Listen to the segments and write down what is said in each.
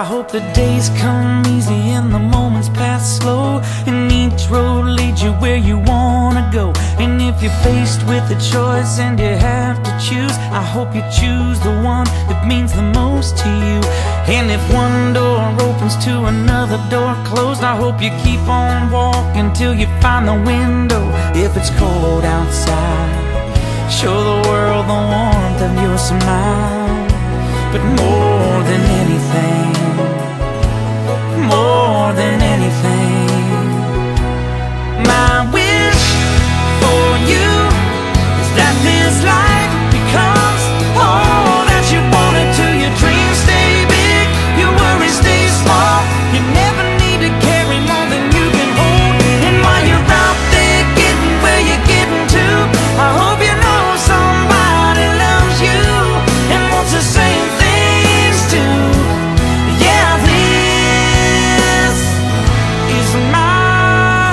I hope the days come easy and the moments pass slow, and each road leads you where you wanna go. And if you're faced with a choice and you have to choose, I hope you choose the one that means the most to you. And if one door opens to another door closed, I hope you keep on walking till you find the window. If it's cold outside, show the world the warmth of your smile. But more than anything, more than anything, my wish for you is that this life becomes all that you want it to. Your dreams stay big, your worries stay small. You never need to carry more than you can hold. And while you're out there getting where you're getting to, I hope you know somebody loves you and wants the same things too. Yeah, this is my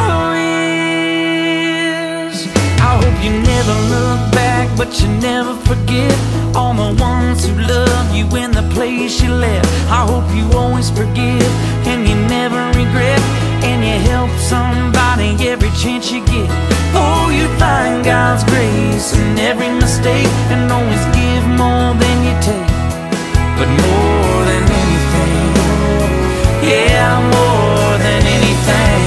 wish. I hope you never look back, but you never forget all the ones who love you in the place you left. I hope you always forgive and you never regret, and you help somebody every chance you get. Oh, you find God's grace in every mistake, and always give more than you take. But more than anything, yeah, more than anything,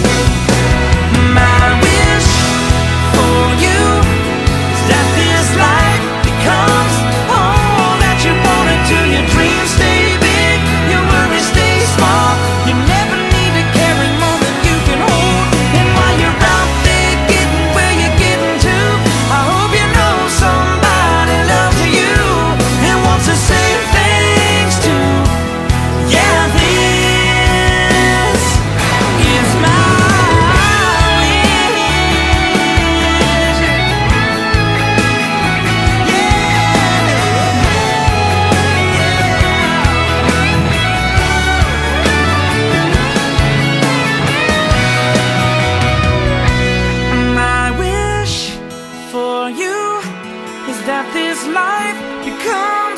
my wish for you is that this life becomes all that you want it to. Your dreams stay big, your worries stay small. You never need to carry more than you can hold. And while you're out there getting where you're getting to, I hope you know somebody loves you and wants the same things too. Yeah, this is my wish. My wish for you is that this life becomes